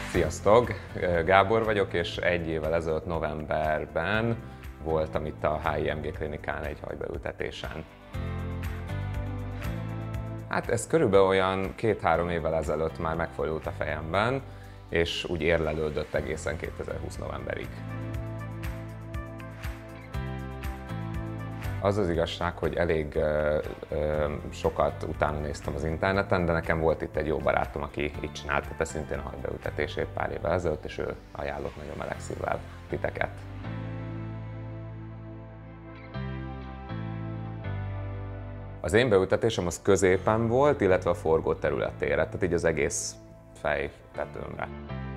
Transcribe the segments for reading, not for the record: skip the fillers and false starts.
Sziasztok! Gábor vagyok, és egy évvel ezelőtt novemberben voltam itt a HIMG klinikán egy hajbeültetésen. Hát ez körülbelül olyan 2-3 évvel ezelőtt már megfordult a fejemben, és úgy érlelődött egészen 2020 novemberig. Az az igazság, hogy elég sokat utána néztem az interneten, de nekem volt itt egy jó barátom, aki itt csináltatta szintén a hajbeültetését pár évvel ezelőtt, és ő ajánlott nagyon meleg szívvel titeket. Az én beültetésem az középen volt, illetve a forgó területére, tehát így az egész fejtetőmre.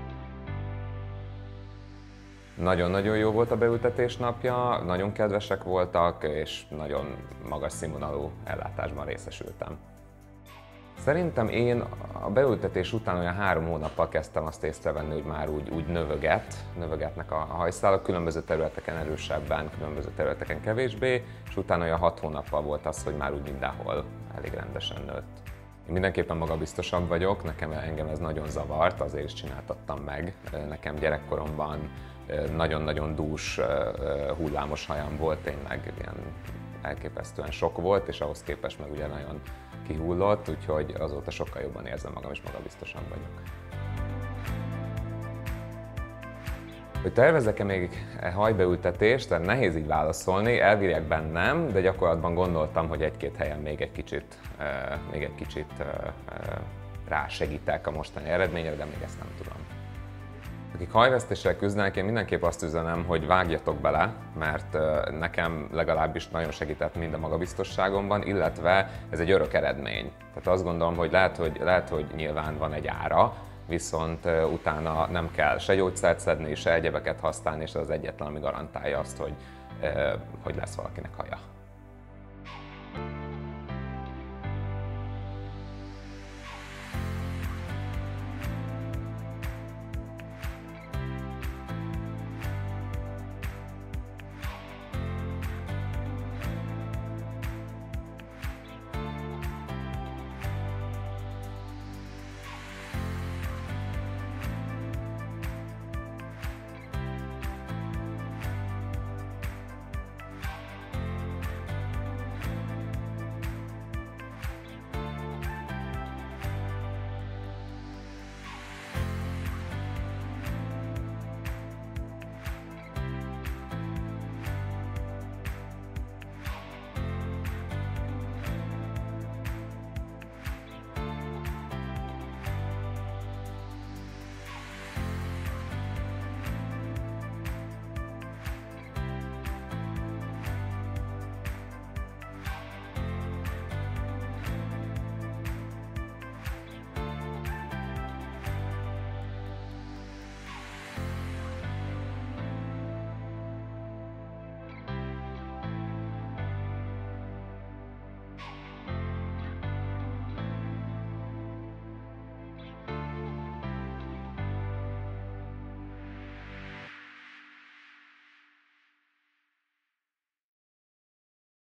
Nagyon-nagyon jó volt a beültetés napja, nagyon kedvesek voltak, és nagyon magas színvonalú ellátásban részesültem. Szerintem én a beültetés után olyan 3 hónappal kezdtem azt észrevenni, hogy már úgy növegetnek a hajszálak, különböző területeken erősebben, különböző területeken kevésbé, és utána olyan 6 hónappal volt az, hogy már úgy mindenhol elég rendesen nőtt. Én mindenképpen magabiztosabb vagyok, engem ez nagyon zavart, azért is csináltattam meg. Nekem gyerekkoromban nagyon-nagyon dús, hullámos hajam volt, tényleg ilyen elképesztően sok volt, és ahhoz képest meg ugye nagyon kihullott, úgyhogy azóta sokkal jobban érzem magam, és magabiztosabb vagyok. Hogy tervezek-e még hajbeültetést, nehéz így válaszolni, elvilegben nem, de gyakorlatban gondoltam, hogy egy-két helyen még egy kicsit rásegítek a mostani eredményre, de még ezt nem tudom. Akik hajvesztéssel küzdenek, én mindenképp azt üzenem, hogy vágjatok bele, mert nekem legalábbis nagyon segített mind a magabiztosságomban, illetve ez egy örök eredmény. Tehát azt gondolom, hogy lehet, hogy nyilván van egy ára, viszont utána nem kell se gyógyszert szedni, se egyebeket használni, és ez az egyetlen, ami garantálja azt, hogy lesz valakinek haja.